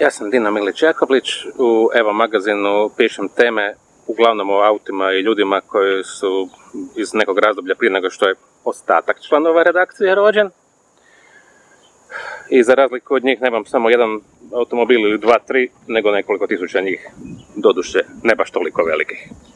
Ja sam Dino Milić Jakoblić, u Evo magazinu pišem teme uglavnom o autima i ljudima koji su iz nekog razdoblja prije nego što je ostatak članova redakcije rođen. I za razliku od njih nemam samo jedan automobil ili dva, tri, nego nekoliko tisuća njih, doduše ne baš toliko velikih.